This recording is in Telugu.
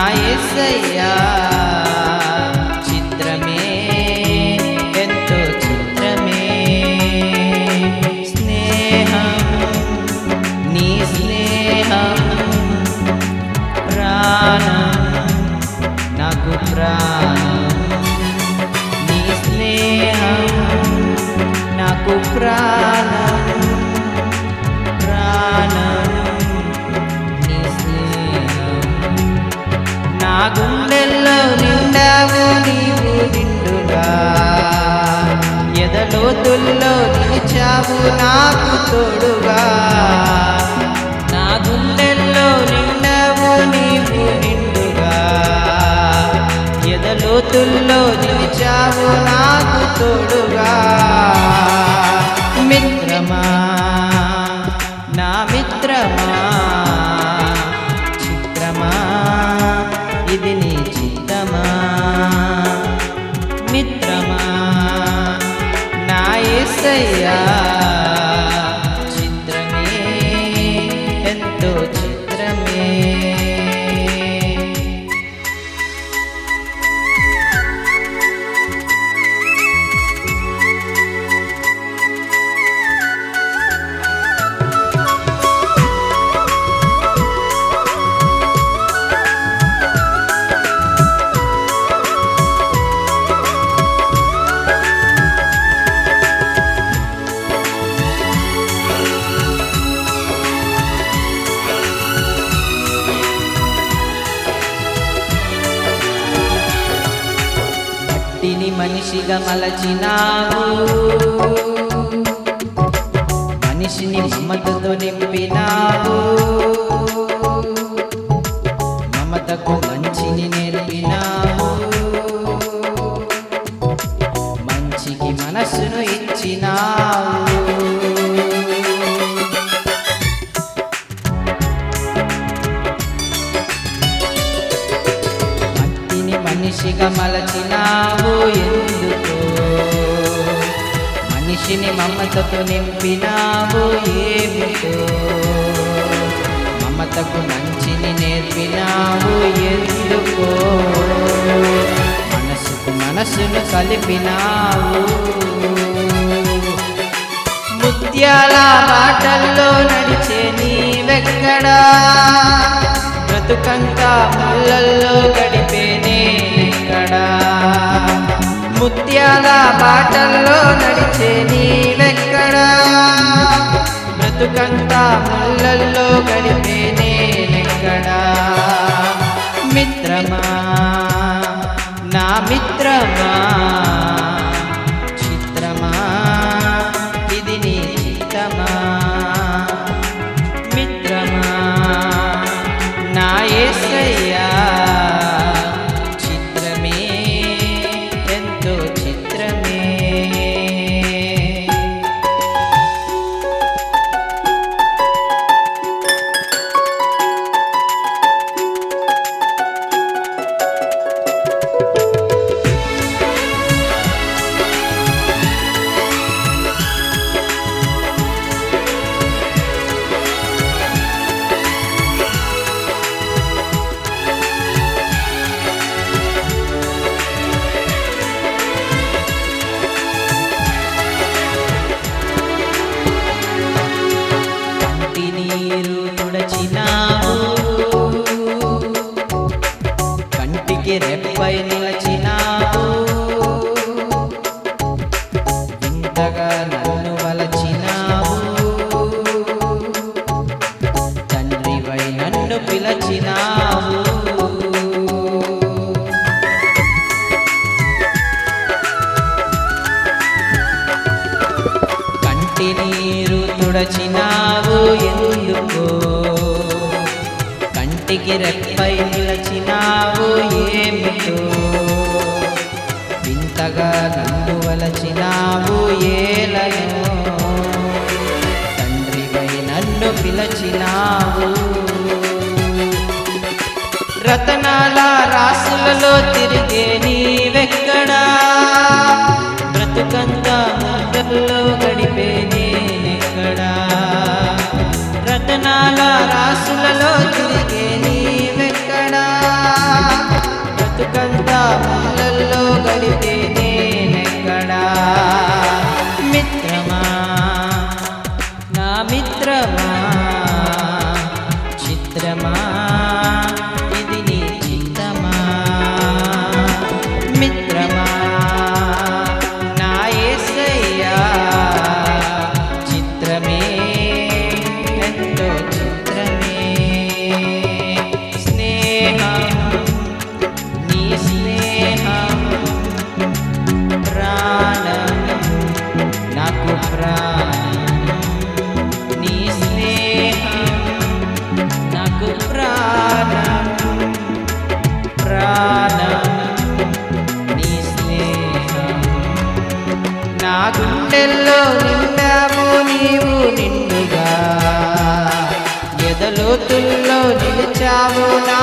యేసయ్యా చిత్రమే ఎంతో చిత్రమే స్నేహం నీ స్నేహం ప్రాణం నాకు ప్రాణం నీ స్నేహం నాకు ప్రాణం ప్రాణం నీ స్నేహం నా గుండెల్లో నిండావు నీవు నిండుగా ఎదలోతుల్లో నిలిచావు నాకు తోడుగా నా గుండెల్లో నిండావు నీవు నిండుగా ఎదలోతుల్లో నిలిచావు నాకు తోడుగా మిత్రమా నా మిత్రమా చిత్రమా ఇది నీ చిత్తమా మిత్రమా నా యేసయ్యా చిత్రమే ఎంతో చిత్రమే మనిషిగా మలచినావు మనిషిని మమతతో నింపినావు మమతకు మంచిని నేర్పినావు మంచికి మనసును ఇచ్చినావు మనిషిగా మలచినావు ఎందుకో మనిషిని మమతతో నింపినావు ఏమిటో మమతకు మంచిని నేర్పినావు ఎందుకో మనసుకు మనసును కలిపినావు ముత్యాల బాటల్లో నడిచే నీవెక్కడా బ్రతుకంతా ముళ్ళల్లో గడిపేనే ఎక్కడా ముత్యాల బాటల్లో నడిచే నీవెక్కడా బ్రతుకంతా ముళ్ళల్లో గడిపేనే ఎక్కడా మిత్రమా నా మిత్రమా చిత్రమా ఇది నీ చిత్తమా మిత్రమా నా యేసయ్యా చిత్రమే ఎంతో చిత్రమే కంటికి రెప్పై నిలచినావు వింతగా నన్ను వలచినావు తండ్రివై నన్ను పిలచినావు కంటి నీరు తుడచినావు ఎందుకో కంటికి రెప్పై నిలచినావు ఏమిటో వింతగా నన్ను వలచినావు ఏలనో తండ్రివై నన్ను పిలచినావు రతనాల రాసులలో తిరిగే నీవెక్కడా బ్రతుకంతా ముద్దల్లో గడిపే నేనెక్కడా రతనాల రాసులలో తిరిగే నీవెక్కడా ఉన్నావు నా